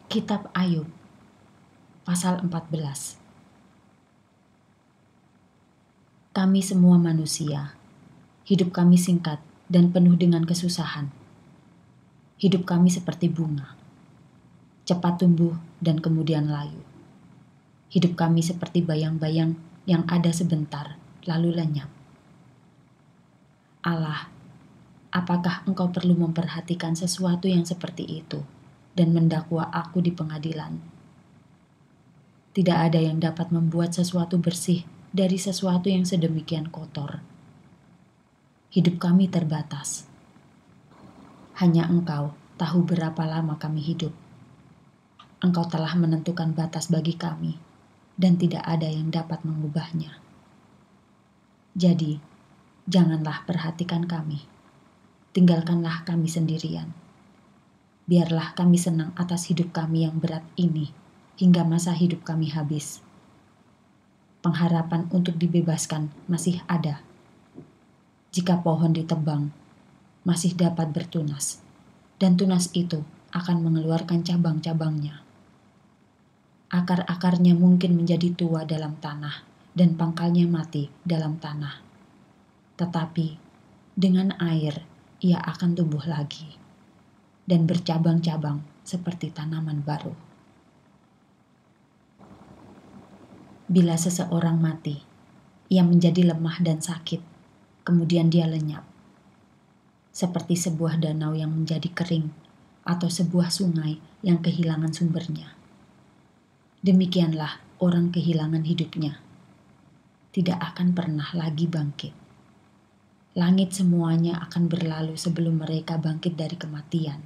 Kitab Ayub, pasal 14. Kami semua manusia, hidup kami singkat dan penuh dengan kesusahan. Hidup kami seperti bunga, cepat tumbuh dan kemudian layu. Hidup kami seperti bayang-bayang yang ada sebentar, lalu lenyap. Allah, apakah Engkau perlu memperhatikan sesuatu yang seperti itu dan mendakwa aku di pengadilan? Tidak ada yang dapat membuat sesuatu bersih dari sesuatu yang sedemikian kotor. Hidup kami terbatas. Hanya Engkau tahu berapa lama kami hidup. Engkau telah menentukan batas bagi kami, dan tidak ada yang dapat mengubahnya. Jadi, janganlah perhatikan kami. Tinggalkanlah kami sendirian. Biarlah kami senang atas hidup kami yang berat ini, hingga masa hidup kami habis. Pengharapan untuk dibebaskan masih ada. Jika pohon ditebang, masih dapat bertunas, dan tunas itu akan mengeluarkan cabang-cabangnya. Akar-akarnya mungkin menjadi tua dalam tanah, dan pangkalnya mati dalam tanah. Tetapi dengan air ia akan tumbuh lagi, dan bercabang-cabang seperti tanaman baru. Bila seseorang mati, ia menjadi lemah dan sakit, kemudian dia lenyap. Seperti sebuah danau yang menjadi kering, atau sebuah sungai yang kehilangan sumbernya. Demikianlah orang kehilangan hidupnya. Tidak akan pernah lagi bangkit. Langit semuanya akan berlalu sebelum mereka bangkit dari kematian.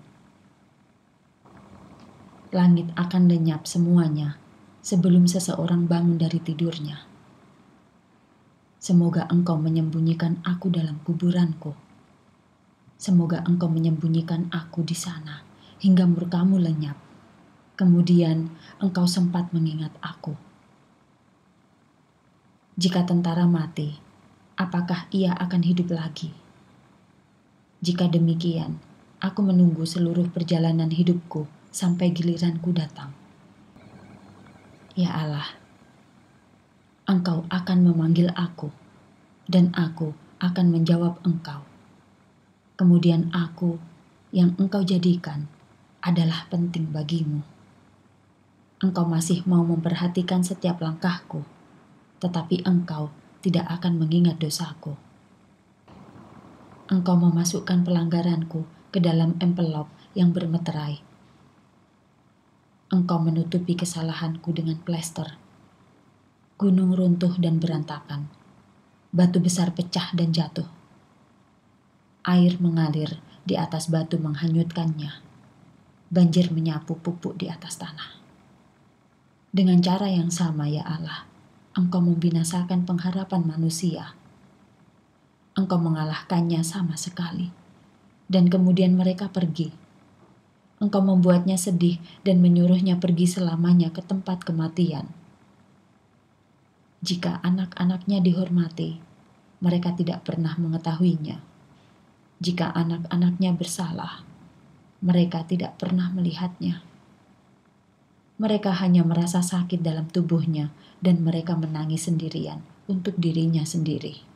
Langit akan lenyap semuanya sebelum seseorang bangun dari tidurnya. Semoga Engkau menyembunyikan aku dalam kuburanku. Semoga Engkau menyembunyikan aku di sana hingga murka-Mu lenyap. Kemudian Engkau sempat mengingat aku. Jika tentara mati, apakah ia akan hidup lagi? Jika demikian, aku menunggu seluruh perjalanan hidupku sampai giliranku datang. Ya Allah, Engkau akan memanggil aku, dan aku akan menjawab Engkau. Kemudian aku, yang Engkau jadikan, adalah penting bagimu. Engkau masih mau memperhatikan setiap langkahku, tetapi Engkau tidak akan mengingat dosaku. Engkau memasukkan pelanggaranku ke dalam envelop yang bermeterai. Engkau menutupi kesalahanku dengan plester. Gunung runtuh dan berantakan. Batu besar pecah dan jatuh. Air mengalir di atas batu menghanyutkannya. Banjir menyapu pupuk di atas tanah. Dengan cara yang sama, ya Allah, Engkau membinasakan pengharapan manusia. Engkau mengalahkannya sama sekali. Dan kemudian mereka pergi. Engkau membuatnya sedih dan menyuruhnya pergi selamanya ke tempat kematian. Jika anak-anaknya dihormati, mereka tidak pernah mengetahuinya. Jika anak-anaknya bersalah, mereka tidak pernah melihatnya. Mereka hanya merasa sakit dalam tubuhnya dan mereka menangis sendirian untuk dirinya sendiri.